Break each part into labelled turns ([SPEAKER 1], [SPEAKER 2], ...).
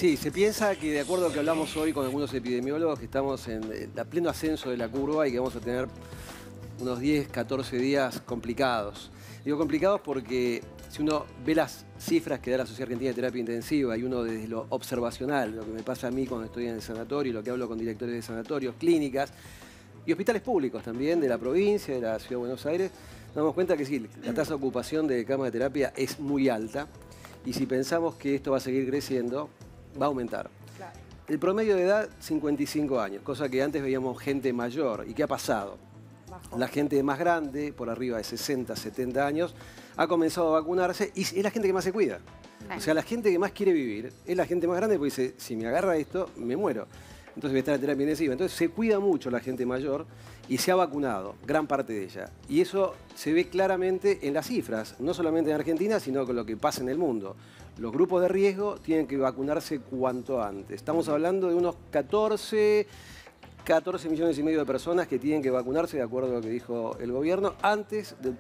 [SPEAKER 1] Sí, se piensa que de acuerdo a lo que hablamos hoy con algunos epidemiólogos, que estamos en pleno ascenso de la curva y que vamos a tener unos 10, 14 días complicados. Digo complicados porque si uno ve las cifras que da la Sociedad Argentina de Terapia Intensiva y uno desde lo observacional, lo que me pasa a mí cuando estoy en el sanatorio, lo que hablo con directores de sanatorios, clínicas y hospitales públicos también de la provincia, de la Ciudad de Buenos Aires, nos damos cuenta que sí, la tasa de ocupación de camas de terapia es muy alta y si pensamos que esto va a seguir creciendo, va a aumentar. Claro. El promedio de edad, 55 años, cosa que antes veíamos gente mayor. ¿Y qué ha pasado? La gente más grande, por arriba de 60, 70 años, ha comenzado a vacunarse y es la gente que más se cuida. O sea, la gente que más quiere vivir es la gente más grande porque dice, si me agarra esto, me muero. Entonces voy a estar en terapia intensiva. Entonces se cuida mucho la gente mayor y se ha vacunado, gran parte de ella. Y eso se ve claramente en las cifras, no solamente en Argentina, sino con lo que pasa en el mundo. Los grupos de riesgo tienen que vacunarse cuanto antes. Estamos hablando de unos 14 millones y medio de personas que tienen que vacunarse, de acuerdo a lo que dijo el gobierno, antes del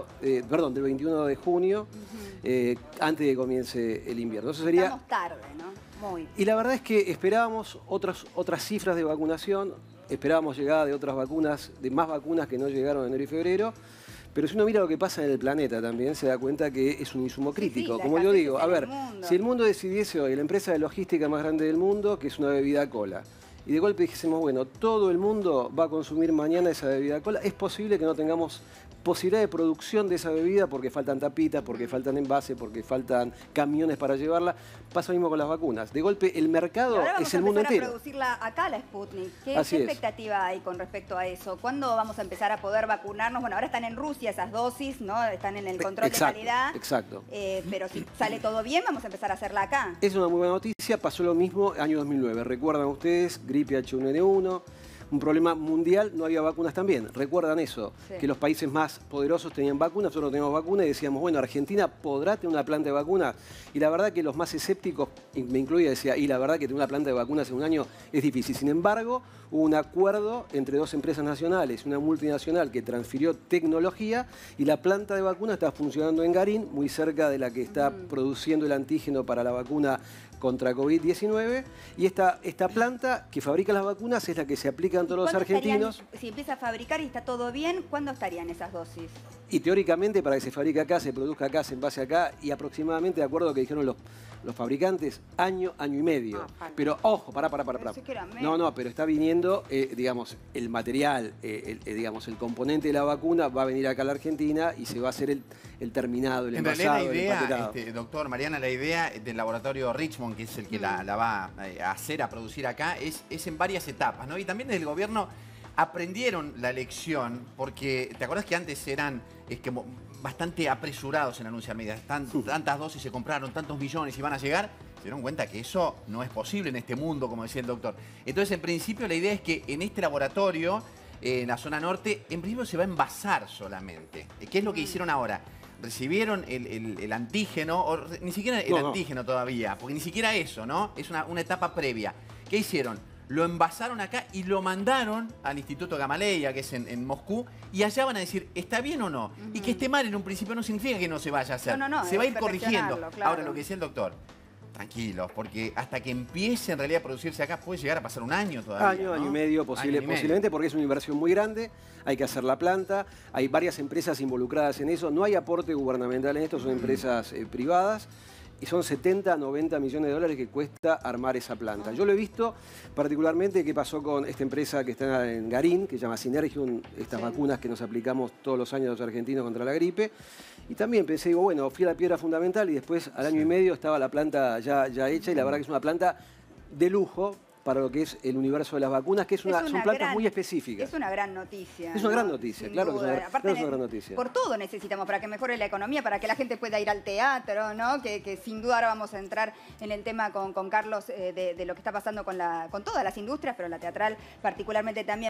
[SPEAKER 1] del 21 de junio, antes de que comience el invierno. Eso sería...
[SPEAKER 2] Estamos tarde, ¿no? Muy.
[SPEAKER 1] Y la verdad es que esperábamos otras cifras de vacunación, esperábamos llegada de otras vacunas, de más vacunas que no llegaron en enero y febrero, pero si uno mira lo que pasa en el planeta también, se da cuenta que es un insumo crítico.
[SPEAKER 2] Sí,
[SPEAKER 1] como yo digo, a ver,
[SPEAKER 2] si
[SPEAKER 1] el mundo decidiese hoy, la empresa de logística más grande del mundo, que es una bebida cola, y de golpe dijésemos, bueno, todo el mundo va a consumir mañana esa bebida cola, es posible que no tengamos posibilidad de producción de esa bebida porque faltan tapitas, porque faltan envases, porque faltan camiones para llevarla. Pasa lo mismo con las vacunas. De golpe el mercado es el mundo entero.
[SPEAKER 2] Vamos a producirla acá, la Sputnik. ¿Qué
[SPEAKER 1] Así es.
[SPEAKER 2] expectativa hay con respecto a eso? ¿Cuándo vamos a empezar a poder vacunarnos? Bueno, ahora están en Rusia esas dosis, ¿no? Están en el control de calidad.
[SPEAKER 1] Exacto.
[SPEAKER 2] Pero si sale todo bien, vamos a empezar a hacerla acá.
[SPEAKER 1] Es una muy buena noticia. Pasó lo mismo año 2009. ¿Recuerdan ustedes? Gripe H1N1. Un problema mundial, no había vacunas también. ¿Recuerdan eso? Sí. Que los países más poderosos tenían vacunas, nosotros no teníamos vacunas y decíamos, bueno, Argentina podrá tener una planta de vacunas. Y la verdad que los más escépticos, me incluía, decía, y la verdad que tener una planta de vacunas en un año es difícil. Sin embargo, hubo un acuerdo entre dos empresas nacionales, una multinacional que transfirió tecnología y la planta de vacunas está funcionando en Garín, muy cerca de la que está produciendo el antígeno para la vacuna contra COVID-19, y esta planta que fabrica las vacunas es la que se aplican todos los argentinos.
[SPEAKER 2] Si empieza a fabricar y está todo bien, ¿cuándo estarían esas dosis?
[SPEAKER 1] Y teóricamente para que se fabrique acá, se produzca acá, se envase acá, y aproximadamente, de acuerdo a lo que dijeron los fabricantes, año y medio. Pero ojo, pará. No, pero está viniendo, digamos, el material, digamos, el componente de la vacuna va a venir acá a la Argentina y se va a hacer el terminado, el envasado,
[SPEAKER 3] el empaquetado. Doctor Mariana, la idea del laboratorio Richmond, que es el que la va a hacer, a producir acá, es en varias etapas, ¿no? Y también desde el gobierno aprendieron la lección, porque ¿te acuerdas que antes eran bastante apresurados en anunciar medidas? Tantas dosis se compraron, tantos millones y van a llegar. Se dieron cuenta que eso no es posible en este mundo, como decía el doctor. Entonces, en principio, la idea es que en este laboratorio, en la zona norte, en principio se va a envasar solamente. ¿Qué es lo que hicieron ahora? Recibieron el antígeno, o ni siquiera el antígeno todavía, porque ni siquiera eso, ¿no? Es una etapa previa. ¿Qué hicieron? Lo envasaron acá y lo mandaron al Instituto Gamaleya, que es en Moscú, y allá van a decir, ¿está bien o no? Y que esté mal en un principio no significa que no se vaya a hacer. Se va a ir corrigiendo. Claro. Ahora, lo que decía el doctor, tranquilos, porque hasta que empiece en realidad a producirse acá puede llegar a pasar un año todavía.
[SPEAKER 1] Año y medio posiblemente, porque es una inversión muy grande, hay que hacer la planta, hay varias empresas involucradas en eso, no hay aporte gubernamental en esto, son empresas privadas. Y son 70, 90 millones de dólares que cuesta armar esa planta. Yo lo he visto particularmente qué pasó con esta empresa que está en Garín, que se llama Synergium, estas vacunas que nos aplicamos todos los años los argentinos contra la gripe. Y también pensé, digo, bueno, fui a la piedra fundamental y después al año y medio estaba la planta ya hecha y la verdad que es una planta de lujo para lo que es el universo de las vacunas, que son plantas muy específicas.
[SPEAKER 2] Es una gran noticia.
[SPEAKER 1] Es una gran noticia, claro que es una gran noticia.
[SPEAKER 2] Por todo necesitamos, para que mejore la economía, para que la gente pueda ir al teatro, ¿no? Que sin duda ahora vamos a entrar en el tema con Carlos de lo que está pasando con todas las industrias, pero la teatral particularmente también.